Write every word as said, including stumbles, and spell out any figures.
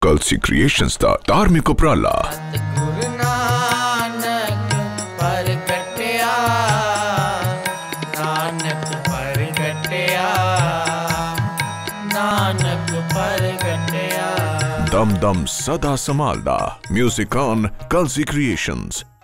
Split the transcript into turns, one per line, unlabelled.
कलसी creations दा धार्मिक उपराला।
गुरु नानक परगटया, नानक परगटया, नानक परगटया।
दम दम सदा संभालदा म्यूजिक ऑन कलसी क्रिएशंस।